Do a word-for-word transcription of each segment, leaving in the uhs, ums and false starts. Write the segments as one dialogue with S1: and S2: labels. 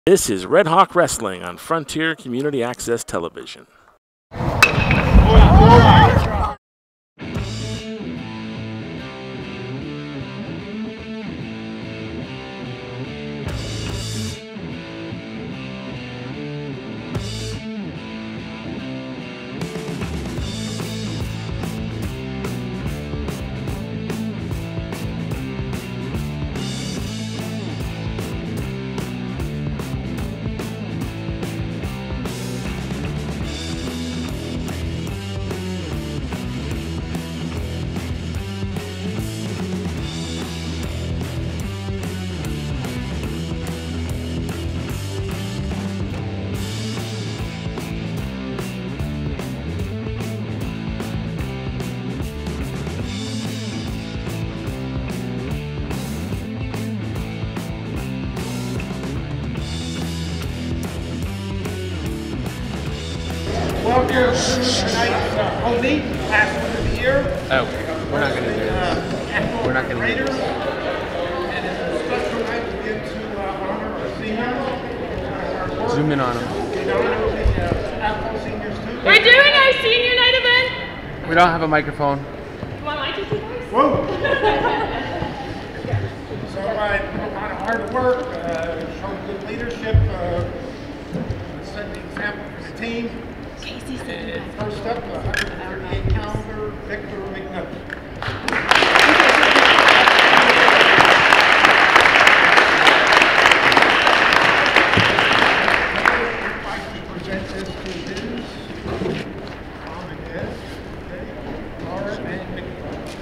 S1: This is Red Hawk Wrestling on Frontier Community Access Television.
S2: Well, here tonight's uh, home meet, last one of the year.
S3: Oh, we're not going to do this.
S2: Uh, Athol
S3: we're not going to do this.
S2: And it's a special night to get to uh, honor our seniors. Uh,
S3: Zoom in on them.
S2: And honor the uh, Athol seniors too.
S4: We're doing our senior night event.
S3: We don't have a microphone.
S4: You want my two voice?
S2: Whoa! So I uh, put a lot of hard work, uh, showing good leadership, uh, setting the example for the team. And first up, the one hundred thirty-eight pounder, Victor McNutt. I'd like to present this to his mom and dad, okay, Laura and Mickey.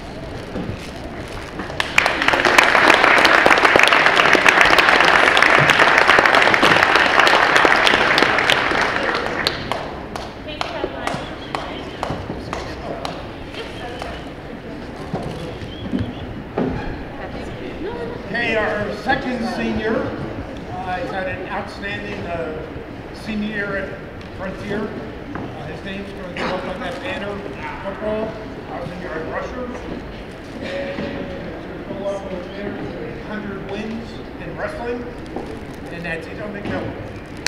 S2: Okay, our second senior, uh, he's had an outstanding uh, senior year at Frontier. Uh, his name's going to go up on that banner, football, thousand yard rusher. And to go up over there, one hundred wins in wrestling, and that's Athol McNutt.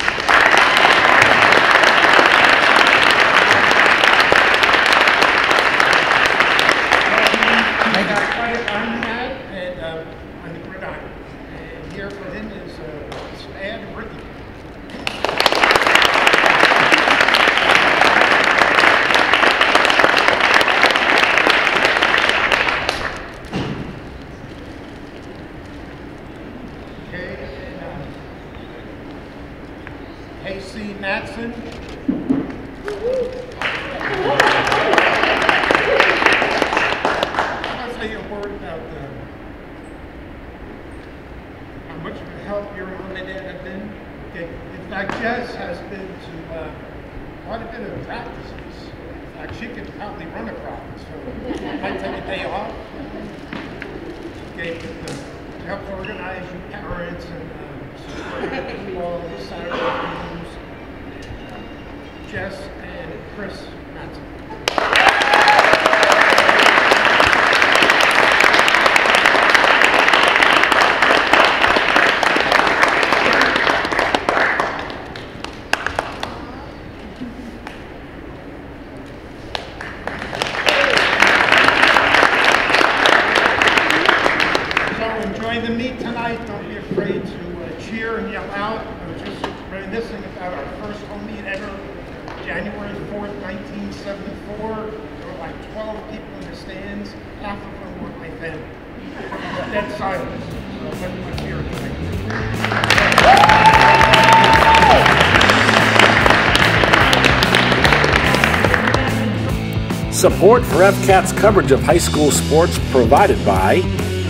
S2: I got quite a on that, and uh, on the gridiron. And here for him is uh, his dad, Ricky. Okay, and uh, Casey Matson. Say a word about uh, how much of a help your mom and dad have been. Okay. In fact, Jess has been to uh, quite a bit of practices. In fact, she could probably run a practice, so I might take a day off. Okay, but, uh, helps organize your parents and uh, support football Saturday afternoons. Jess and Chris Matson. Enjoy the meet tonight. Don't be afraid to uh, cheer and yell out. I was just reminiscing about our first home meet ever, January fourth, nineteen seventy-four. There were like twelve people in the stands. Half of them were my family. Dead silence. So I wasn't much here tonight.
S1: Support for F CAT's coverage of high school sports provided by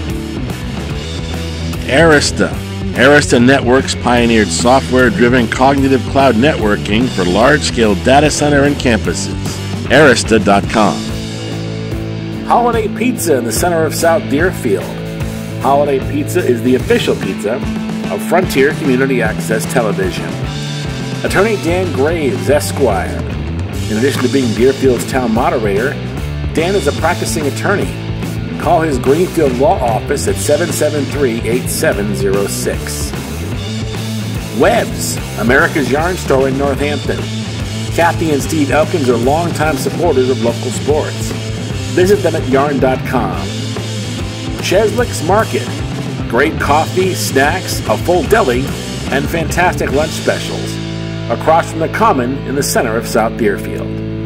S1: Arista. Arista Networks pioneered software-driven cognitive cloud networking for large-scale data center and campuses. Arista dot com. Holiday Pizza in the center of South Deerfield. Holiday Pizza is the official pizza of Frontier Community Access Television. Attorney Dan Graves, Esquire. In addition to being Deerfield's town moderator, Dan is a practicing attorney. Call his Greenfield Law Office at seven seven three, eight seven zero six. Webb's, America's yarn store in Northampton. Kathy and Steve Elkins are longtime supporters of local sports. Visit them at yarn dot com. Cheslick's Market. Great coffee, snacks, a full deli, and fantastic lunch specials. Across from the Common in the center of South Deerfield.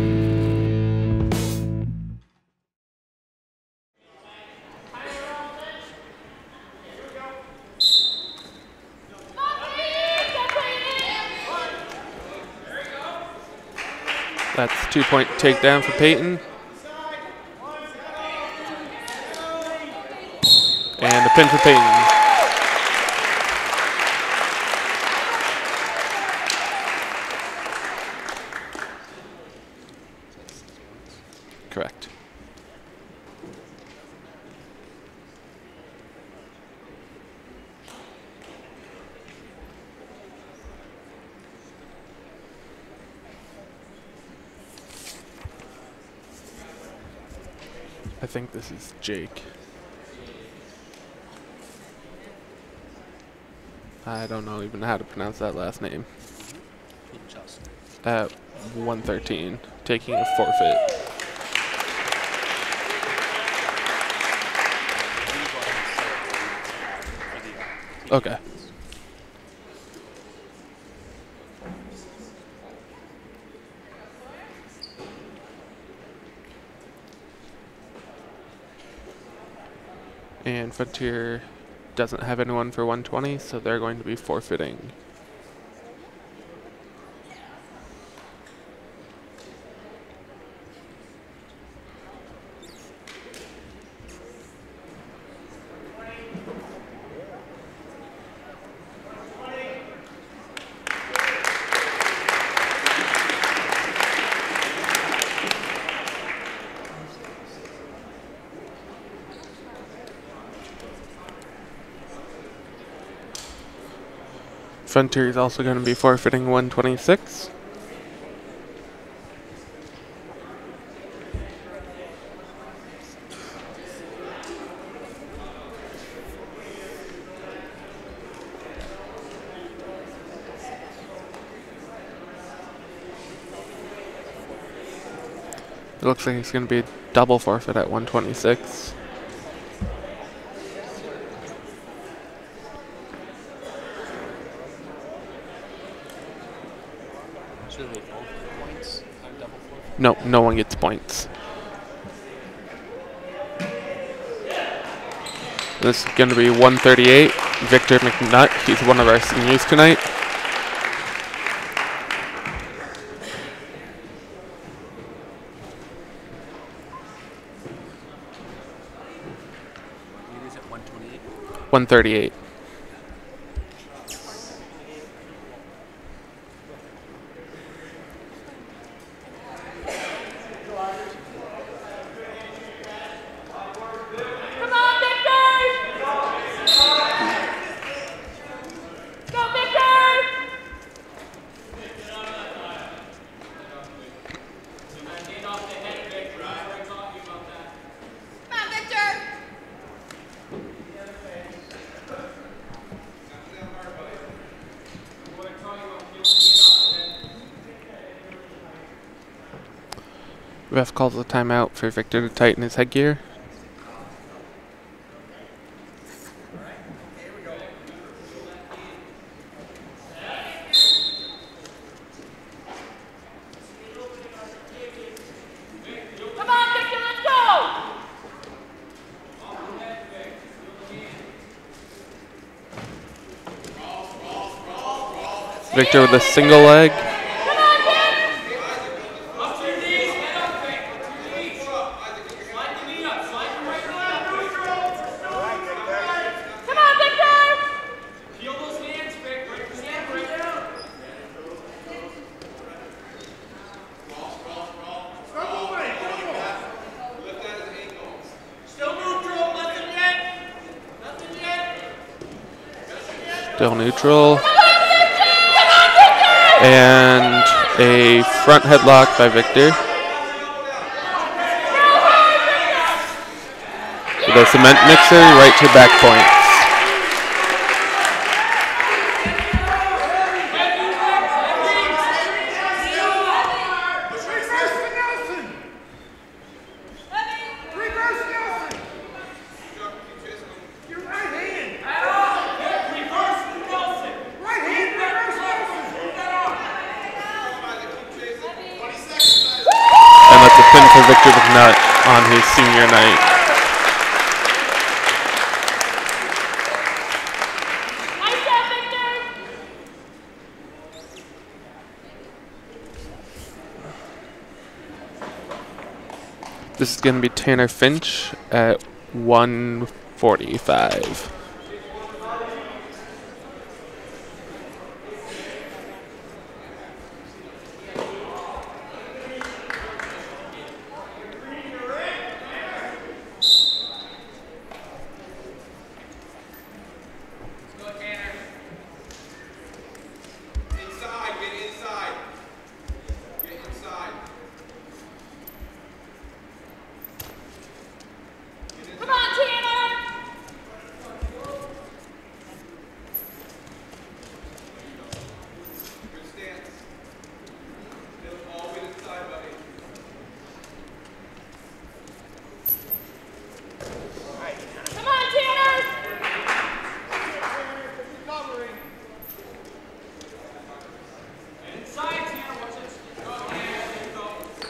S3: That's two-point takedown for Peyton. And a pin for Peyton. Correct. I think this is Jake. I don't know even how to pronounce that last name. At one thirteen, taking a forfeit. Okay. And Frontier doesn't have anyone for one twenty, so they're going to be forfeiting. Frontier is also going to be forfeiting one twenty-six. It looks like it's going to be a double forfeit at one twenty-six. No, no one gets points. This is going to be one thirty-eight. Victor McNutt, he's one of our seniors tonight. one thirty-eight. Ref calls a timeout for Victor to tighten his headgear.
S4: Come on, Victor, let's go!
S3: Victor with a single leg. Still neutral. And a front headlock by Victor. With a cement mixer right to back points. bullpen for Victor McNutt on his senior night.
S4: Nice job, Victor.
S3: This is going to be Tanner Finch at one forty-five.
S4: Come on, Tanner. Come on, Tanner. Inside, Tanner. Watch it. Go, Tanner. Go.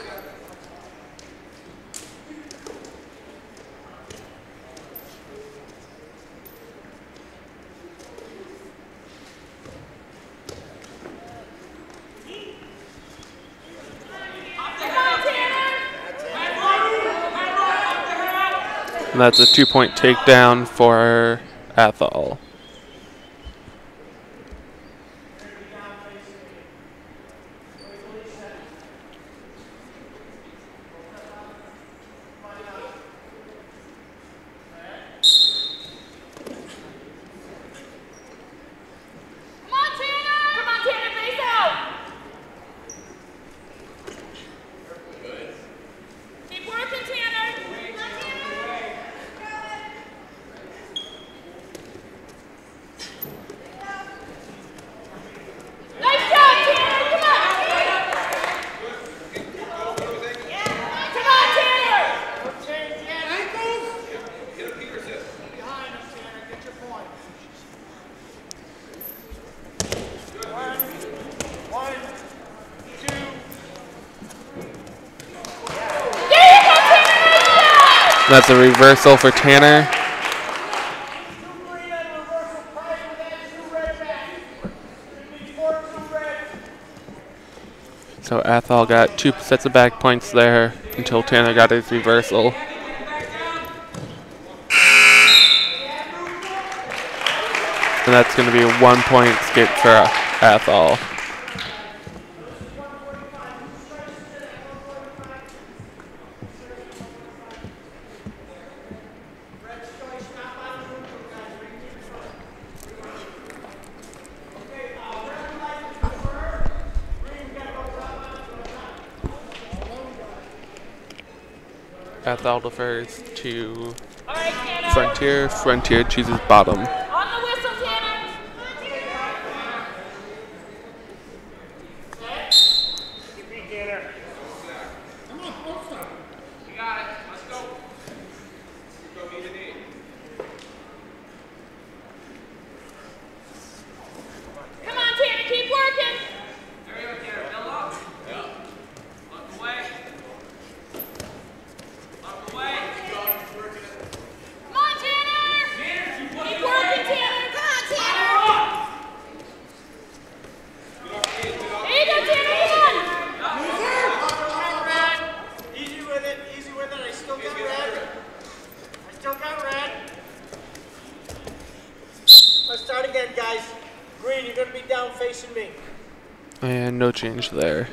S3: And that's a two-point takedown for Athol.
S4: Come on, Tanner. Come on, Tanner. Face out. Keep working, Tanner. Come on, Tanner. Nice job, Tanner. Come on. Come on, Tanner.
S2: Behind him, Tanner. Get your point. One, one, two.
S4: There you go, Tanner. Nice job.
S3: That's a reversal for Tanner.
S2: Two green and reversal prize with that two red back. It'd be four two red.
S3: So Athol got two sets of back points there until Tanner got his reversal. And that's going to be a one-point skip for Athol. Athol defers to
S4: All right, Tanner.
S3: Frontier. Frontier chooses bottom.
S4: On the whistle, Tanner. Come on, Tanner. Keep working. Come on, Tanner. Keep working, Tanner. Come on, Tanner. There you go, Tanner. Come on.
S2: Easy with it, easy with it. I still got red. I still got red. Let's start again, guys. Green, you're going to be down facing me.
S3: And no change there.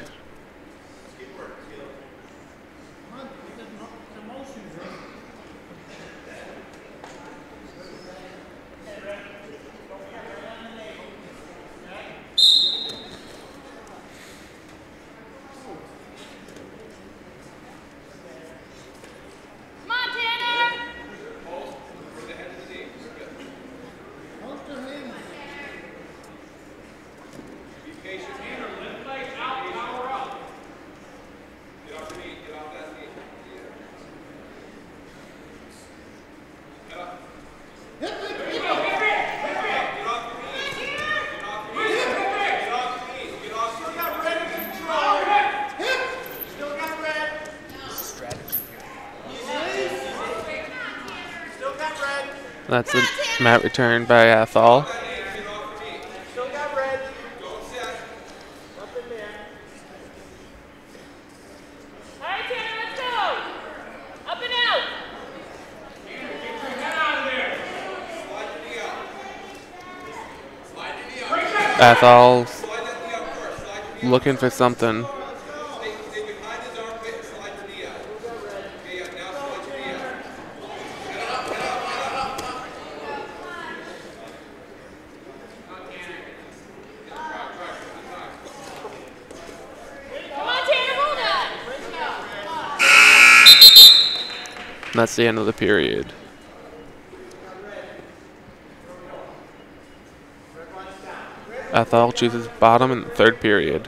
S4: Come on, Tanner.
S2: Tanner, lift legs out, power
S3: That's a mat return by Athol.
S2: Still got red. Up in there.
S4: All right, Tanner, let's go. Up and out.
S3: Athol looking for something.
S4: Come on, Tanner, hold on.
S3: And that's the end of the period. Athol chooses bottom in the third period.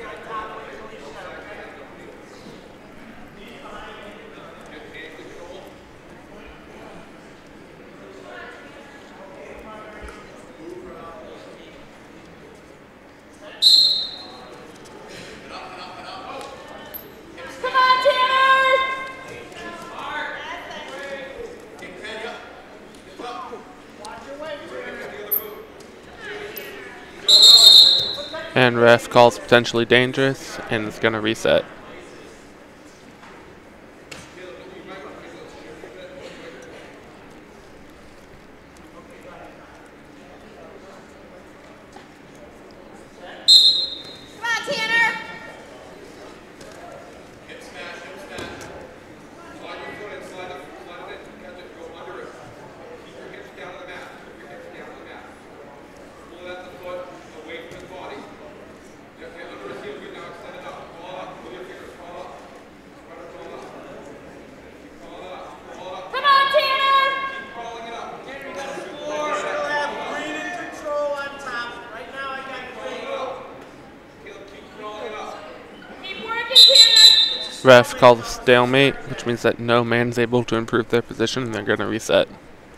S4: Come on, Tanner.
S3: And ref calls potentially dangerous and it's going to reset.
S4: Come on, Tanner. Come on, Tanner.
S2: Still have green and control on top. Right now I got green.
S4: Keep working, Tanner.
S3: Ref calls a stalemate, which means that no man is able to improve their position and they're going to reset.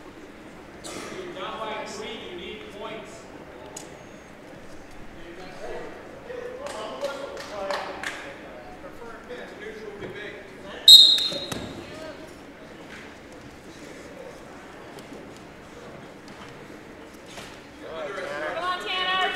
S4: Come on, Tanner.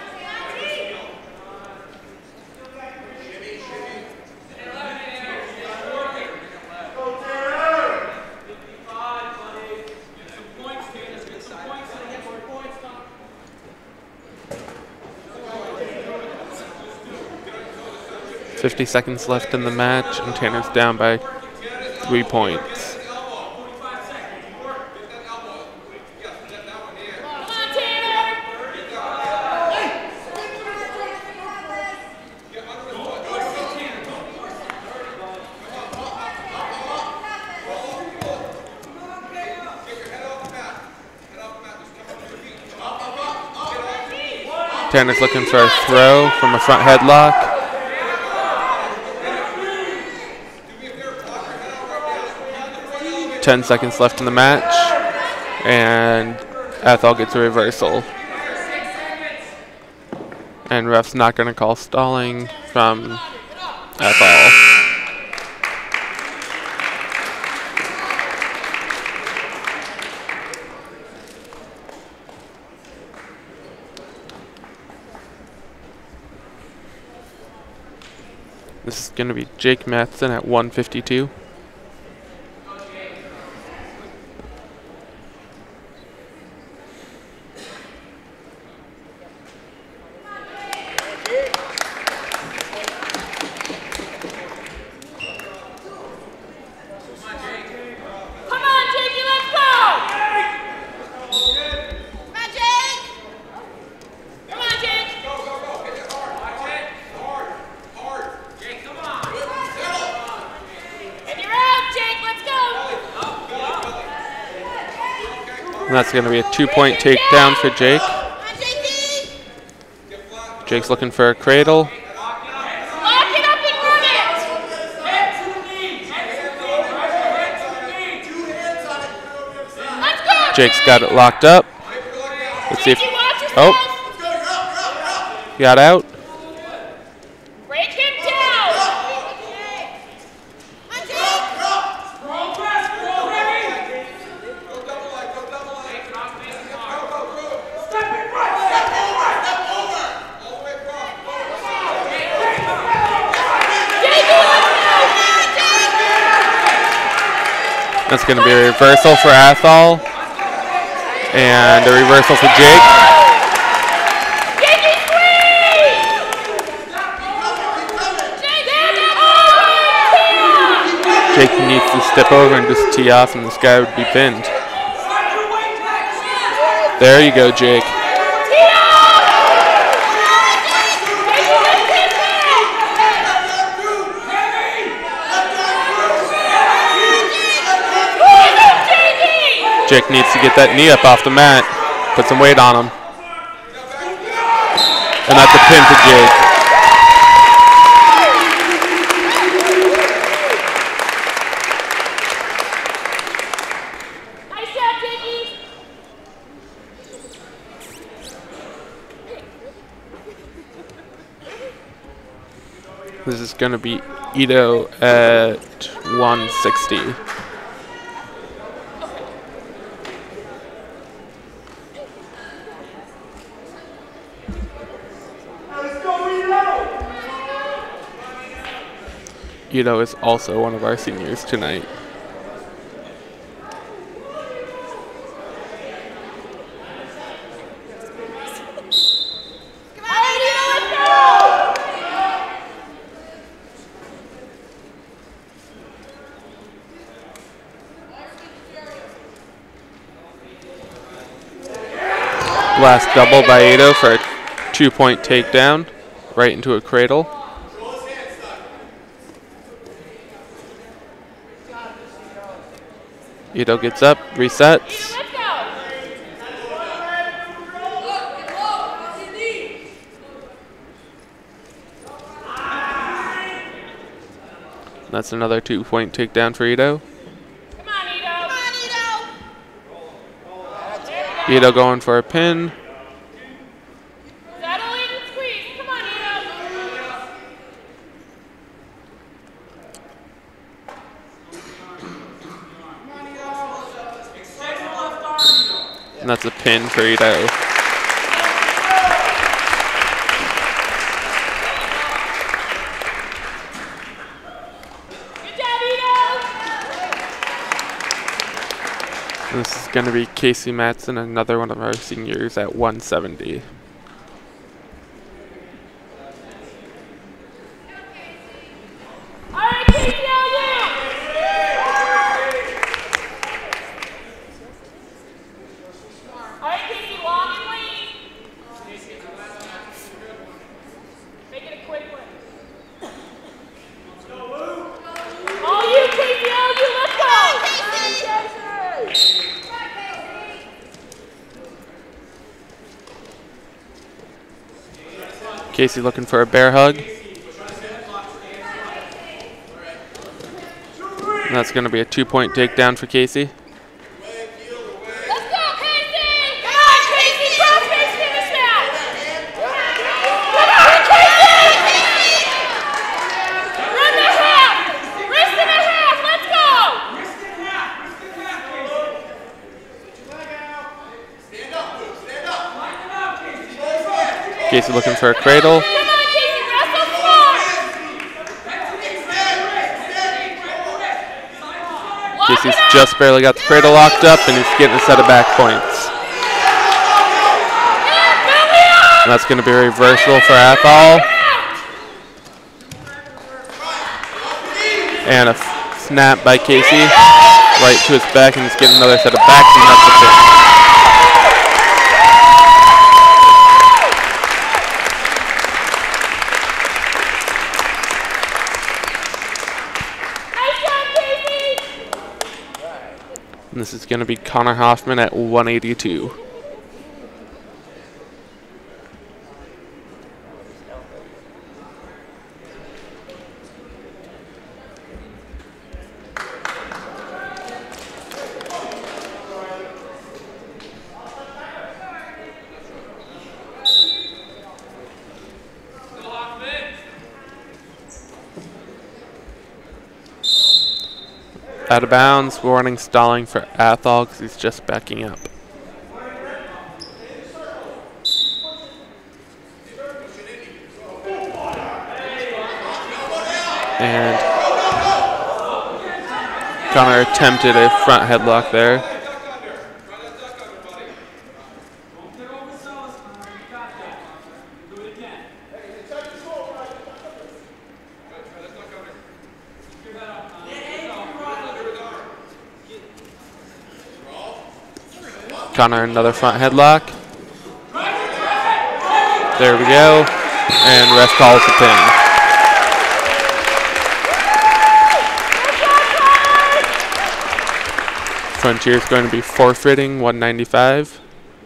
S3: fifty seconds left in the match and Tanner's down by three points.
S4: Come on, Tanner.
S3: Tanner's looking for a throw from a front headlock. Ten seconds left in the match, and Athol gets a reversal. And ref's not going to call stalling from Athol. This is going to be Jake Matheson at one fifty-two.
S4: Come on, Jakey, let's go. Come on, Jake. Come on, Jake. And you're out, Jake. Let's go.
S3: And that's going to be a two-point takedown for Jake.
S4: Come on, Jakey.
S3: Jake's looking for a cradle.
S4: Lock it up and run it. Let's go.
S3: Jake's got it locked up. Let's see if.
S4: Jakey, watch yourself.
S3: Oh, got out.
S4: Break him down. Come on, Jake.
S3: That's going to be a reversal for Athol. And a reversal for Jake. Jake needs to step over and just tee off, and this guy would be pinned. There you go, Jake. Jake needs to get that knee up off the mat, put some weight on him. And that's a pin for Jake.
S4: Nice job, Jakey.
S3: This is going to be Ito at one sixty. Ito is also one of our seniors tonight.
S4: Come on, Ito, let's go!
S3: Last double by Ito for a two-point takedown, right into a cradle. Ito gets up, resets.
S4: Let's go!
S3: That's another two-point takedown for Ito.
S4: Come on, Ito! Come on, Ito!
S3: Ito going for a pin.
S4: Settle in and squeeze. Come on, Ito!
S3: And that's a pin for Ito.
S4: Good job, Ito!
S3: And this is going to be Casey Matson, another one of our seniors at one seventy.
S4: All right, Casey, all you! All right, Casey, long and lean. Make it a quick one. All you, Casey, all you, let's go!
S3: Casey looking for a bear hug. And that's going to be a two-point takedown for Casey.
S4: Let's go, Casey! Come on, Casey! Cross face finish that! Come on, Casey! Run the half! Wrist and a half! Let's go!
S3: Casey looking for a cradle.
S4: Come on, Casey! Wrestle smart! Lock
S3: Casey's
S4: it up!
S3: just barely got the cradle locked up, and he's getting a set of back points. And that's going to be a reversal for Athol. And a f snap by Casey right to his back, and he's getting another set of backs, and that's the pin.
S4: Nice job, Casey!
S3: And this is going to be Connor Hoffman at one eighty-two. Out of bounds, warning stalling for Athol because he's just backing up. And Connor attempted a front headlock there. Connor another front headlock. There we go. And ref calls the pin. Frontier's going to be forfeiting one ninety-five.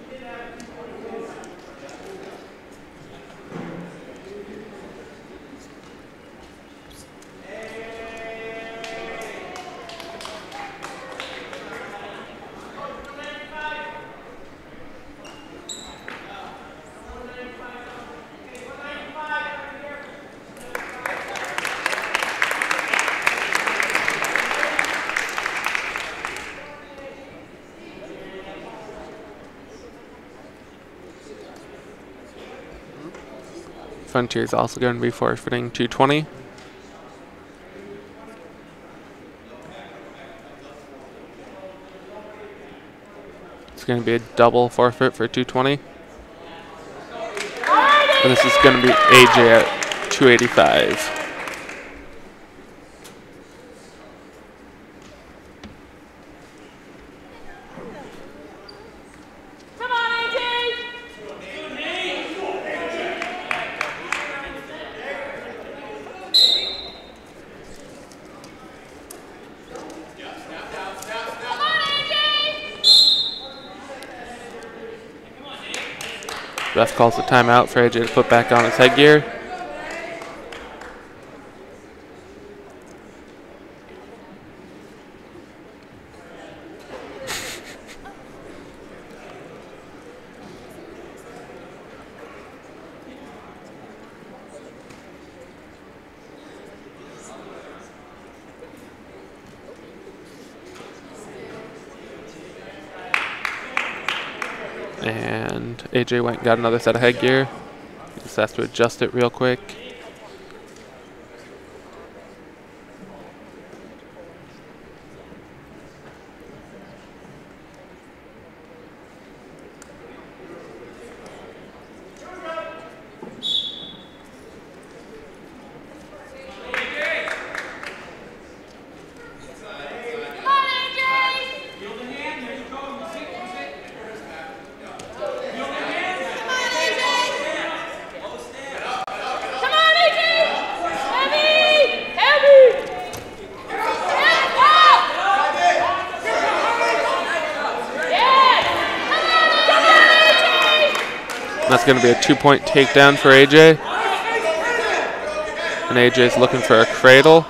S3: Frontier is also going to be forfeiting two twenty. It's going to be a double forfeit for two twenty. And this is going to be A J at two eighty-five. Ref calls the timeout for A J to put back on his headgear. And A J went and got another set of headgear. He just has to adjust it real quick. That's going to be a two-point takedown for A J. And A J's looking for a cradle.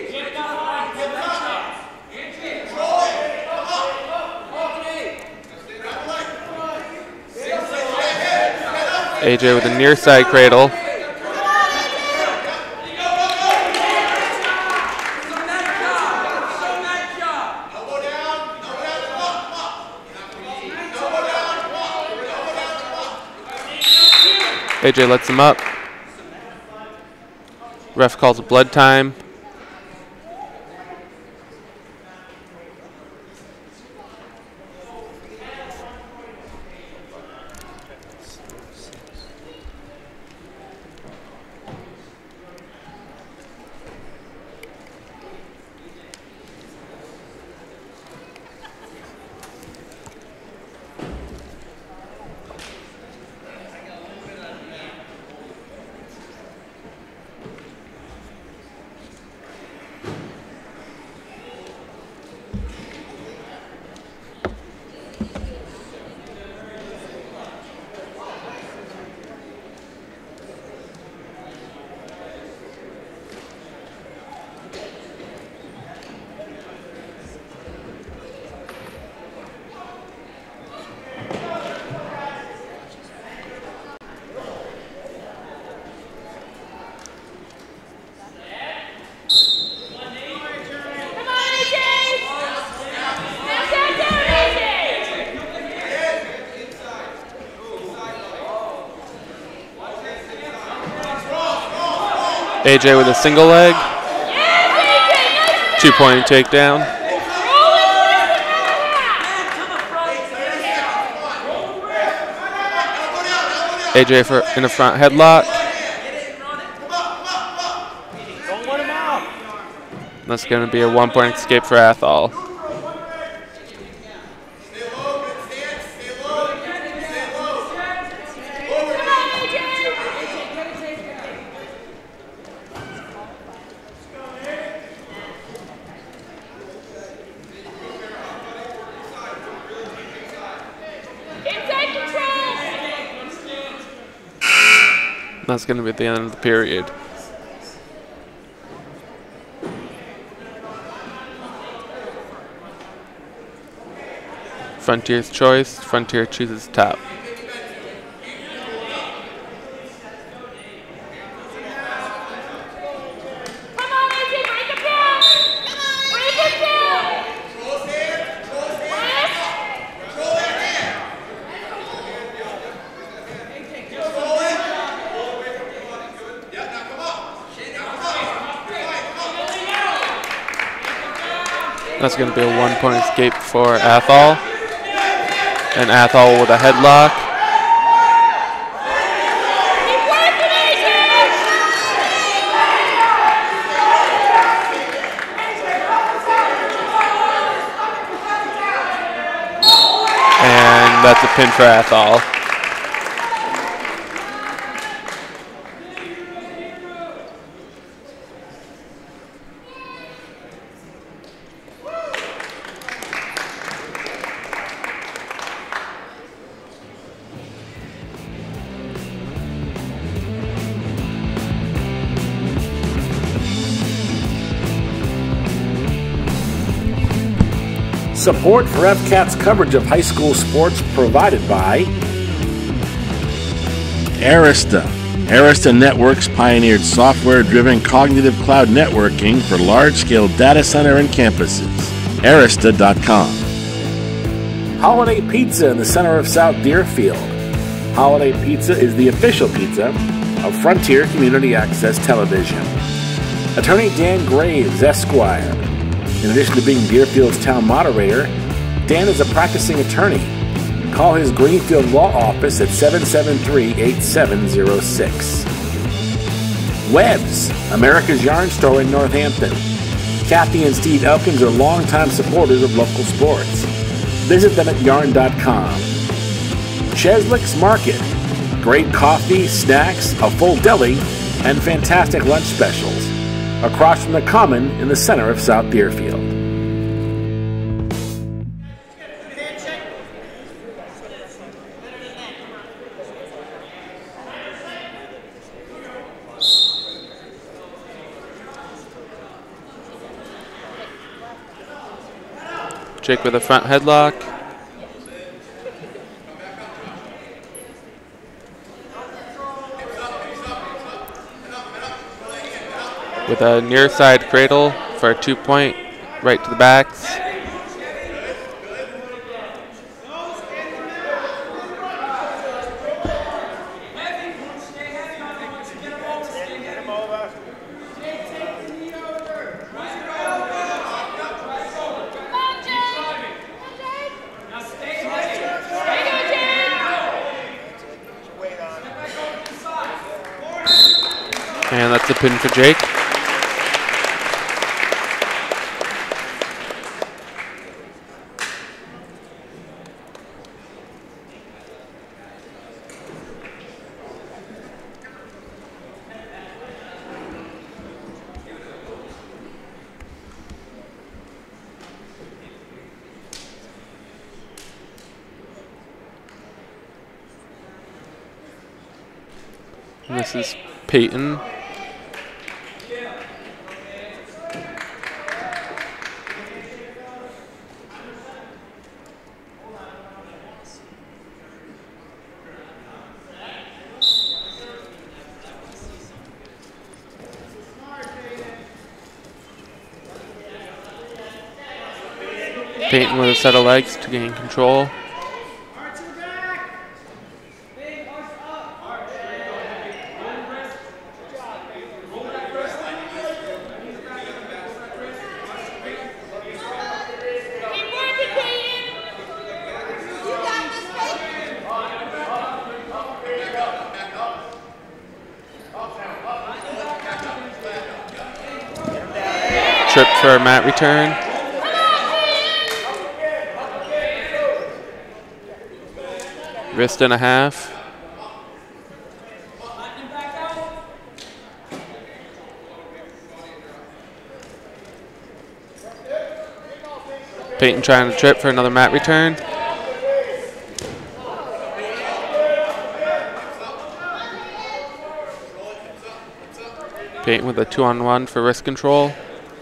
S3: A J with a near side cradle. A J lets him up. Ref calls it blood time. A J with a single leg. Two-point takedown. A J for in the front headlock. That's going to be a one-point escape for Athol. That's going to be the end of the period. Frontier's choice. Frontier chooses top. That's going to be a one-point escape for Athol. And Athol with a headlock. And that's a pin for Athol.
S1: Support for F CAT's coverage of high school sports provided by Arista. Arista Networks pioneered software-driven cognitive cloud networking for large-scale data center and campuses. Arista dot com. Holiday Pizza in the center of South Deerfield. Holiday Pizza is the official pizza of Frontier Community Access Television. Attorney Dan Graves, Esquire. In addition to being Deerfield's town moderator, Dan is a practicing attorney. Call his Greenfield Law Office at seven seven three, eight seven zero six. Webb's, America's yarn store in Northampton. Kathy and Steve Elkins are longtime supporters of local sports. Visit them at yarn dot com. Cheslick's Market. Great coffee, snacks, a full deli, and fantastic lunch specials. Across from the Common in the center of South Deerfield.
S3: Jake with a front headlock. With a near side cradle for a two point right to the backs. And that's a pin for Jake. And this is Peyton. Peyton with a set of legs to gain control. trip for a mat return. Wrist and a half. Peyton trying to trip for another mat return. Peyton with a two on one for wrist control.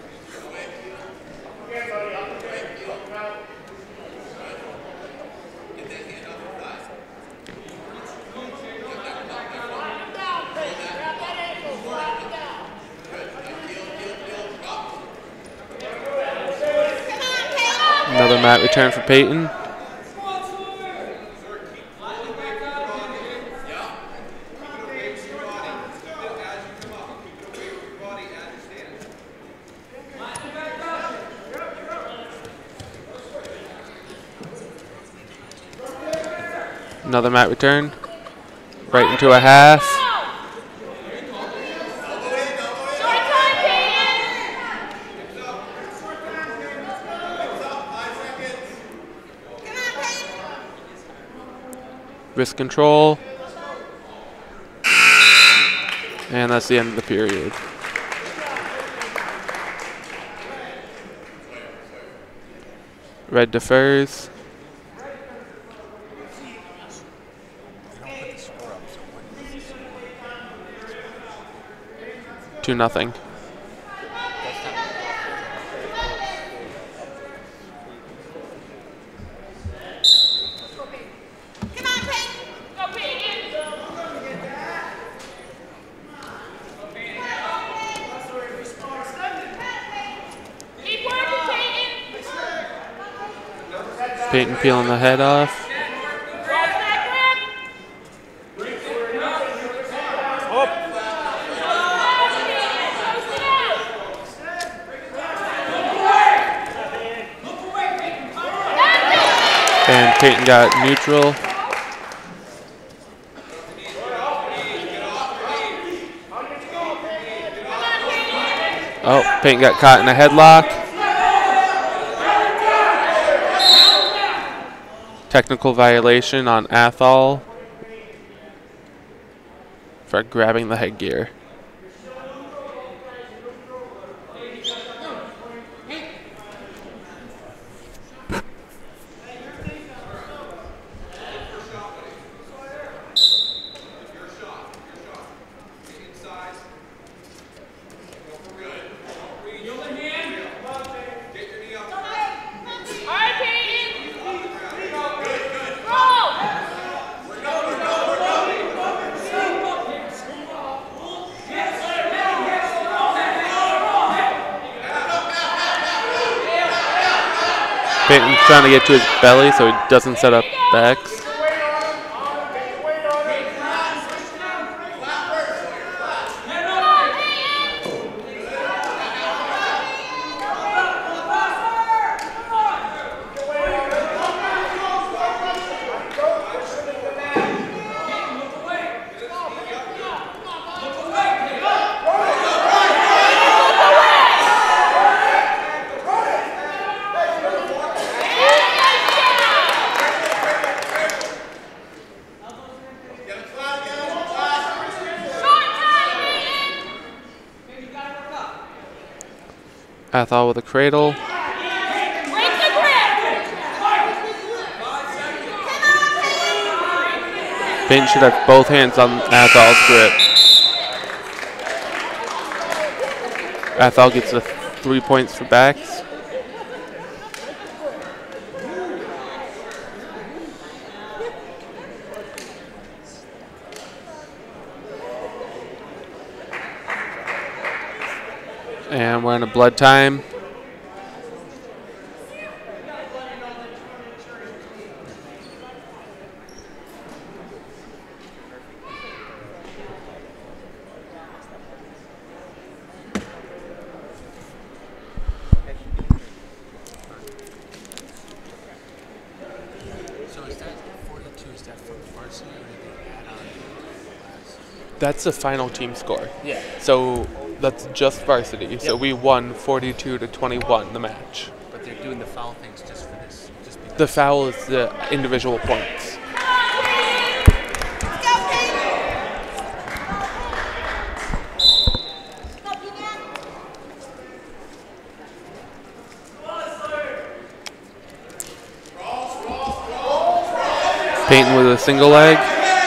S3: Another mat return for Peyton. Another mat return. Right into a half. Wrist control. And that's the end of the period. Red defers. Two nothing. Peyton peeling the head off. And Peyton got neutral. Oh, Peyton got caught in a headlock. Technical violation on Athol for grabbing the headgear. Peyton's trying to get to his belly so he doesn't set up backs. Athol with a cradle. Peyton should have both hands on Athol's grip. Athol gets the three points for backs. And we're in a blood time. That's the final team score.
S5: Yeah.
S3: So that's just varsity. So we won forty-two to twenty-one the match.
S5: But they're doing the foul things just for this. Just because.
S3: The foul is the individual points. Peyton with a single leg.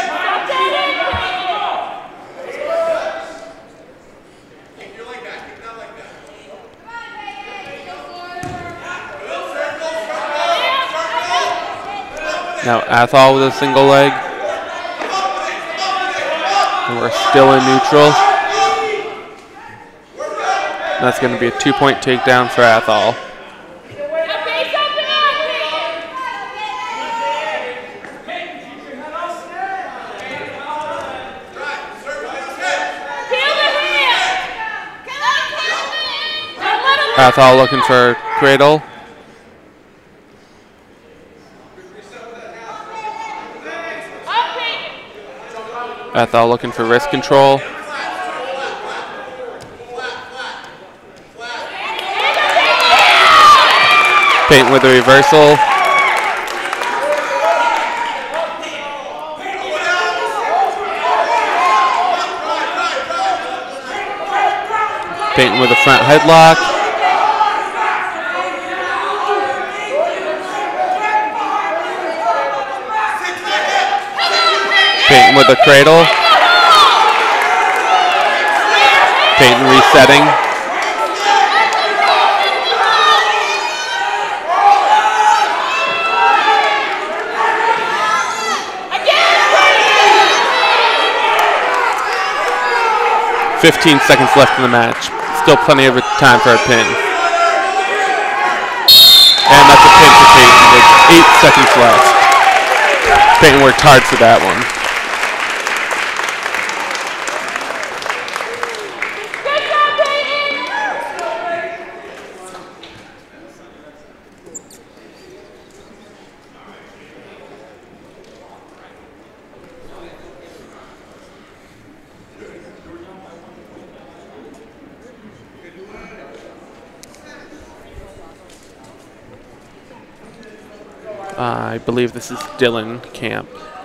S3: Now Athol with a single leg. And we're still in neutral. And that's going to be a two-point takedown for Athol. Athol looking for cradle. Athol looking for wrist control. Peyton with a reversal. Peyton with a front headlock. Peyton with a cradle. Peyton resetting. Fifteen seconds left in the match. Still plenty of time for a pin. And that's a pin for Peyton with eight seconds left. Peyton worked hard for that one. Uh, I believe this is Dylan Camp.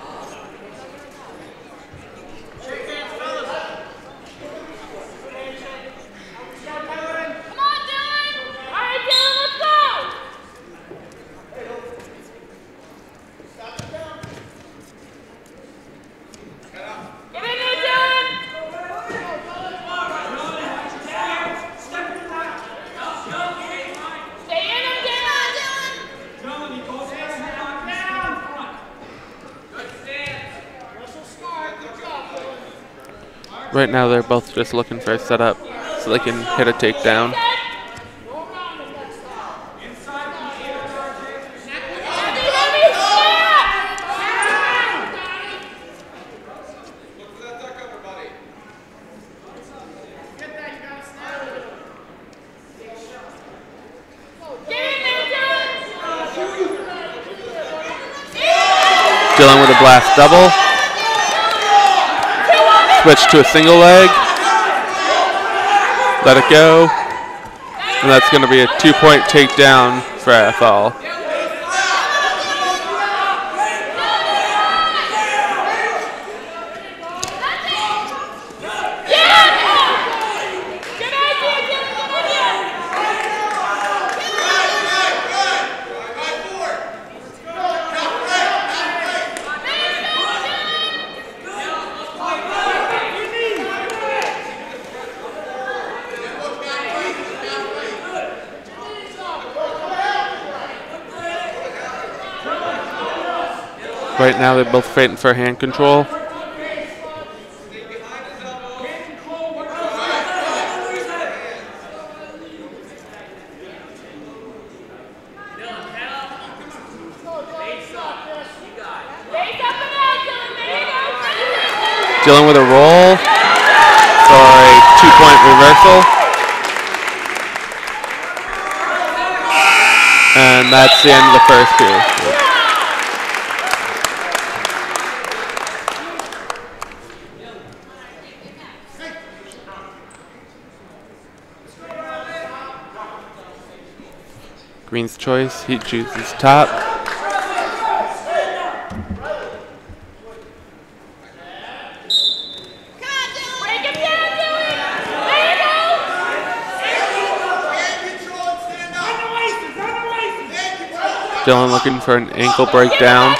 S3: Right now they're both just looking for a setup so they can hit a takedown. Dylan with a blast double. Switch to a single leg. Let it go. And that's going to be a two-point takedown for Athol. Right now they're both fighting for hand control. Dylan with a roll for a two-point reversal. And that's the end of the first period. Green's choice. He chooses top.
S4: Break him down, Dylan! There you go!
S3: Dylan looking for an ankle breakdown.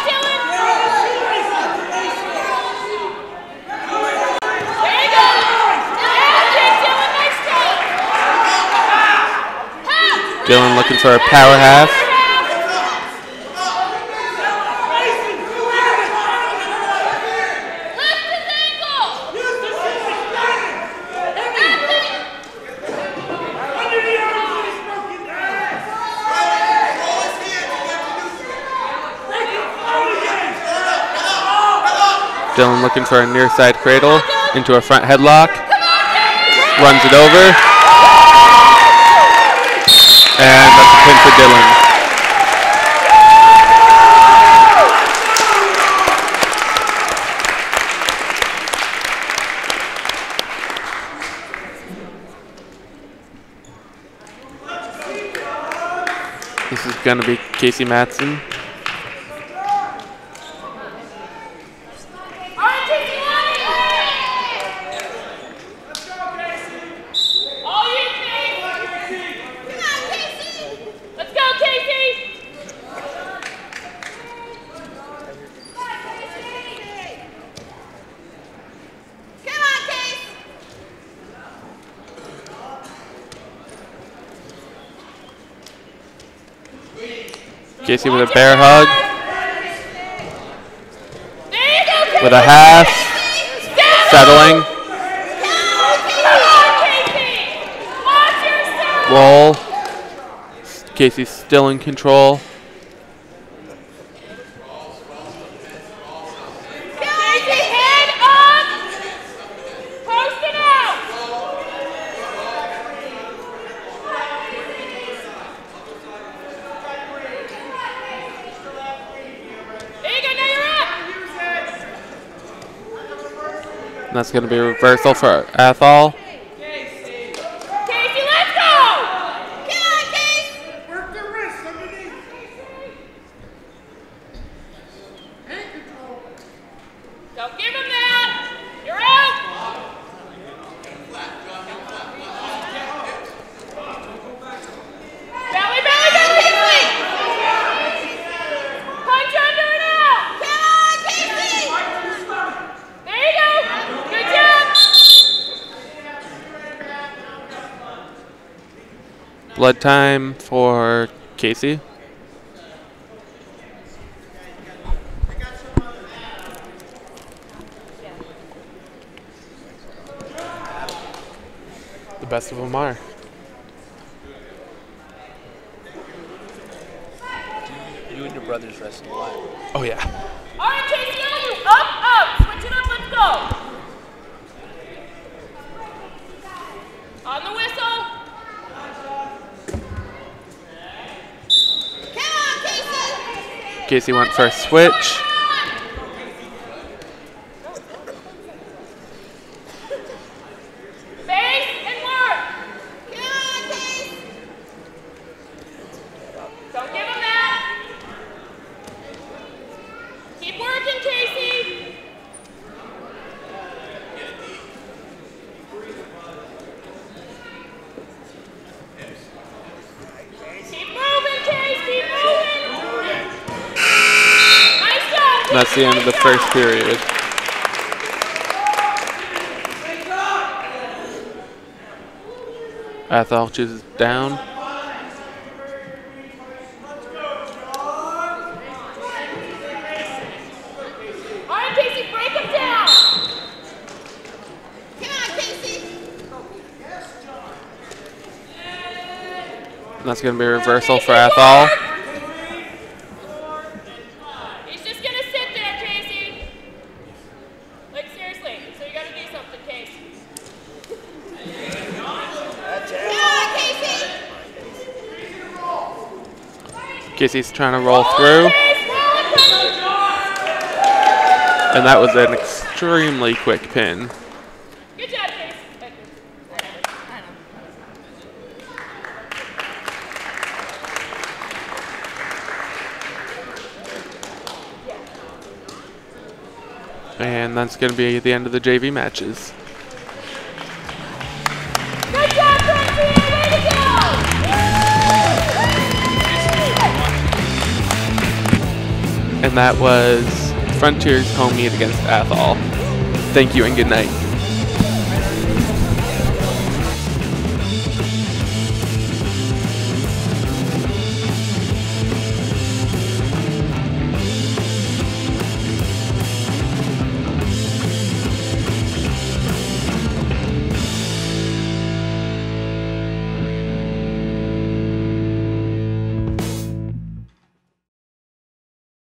S3: Dylan looking for a power half. Dylan looking for a near side cradle into a front headlock. Runs it over. And that's a pin for Dylan. This is going to be Casey Matson. Casey with a bear hug. With a half. Settling. Roll. Casey's still in control. And that's going to be a reversal for Athol.
S4: Casey, let's go! Come on, Casey! Work the wrist underneath. Hand control. Don't give him that. You're out. Belly, belly, belly, belly. Punch under and out. Come on, Casey. There you go. Good job.
S3: Blood time for Casey. The best of them are.
S5: You and your brothers wrestle a lot.
S3: Oh yeah.
S4: All right, Casey, on you. Up, up. Switch it up. Let's go. On the whistle. Come on, Casey.
S3: Casey went for a switch.
S4: Base and work. Come on, Casey. Don't give him that. Keep working, Casey. Keep moving, Casey. Keep moving. Nice job.
S3: That's the end of the first period. Athol chooses down.
S4: All right, Casey, break him down. Come on, Casey.
S3: And that's going to be a reversal for Athol.
S4: He's just gonna sit there, Casey. Like seriously. So you gotta do something, Casey. Come on, Casey.
S3: Casey's trying to roll through. And that was an extremely quick pin.
S4: Good job, Casey.
S3: And that's going to be the end of the J V matches.
S4: Good job, Frontier! Way to go!
S3: And that was Frontier's home meet against Athol. Thank you and good night.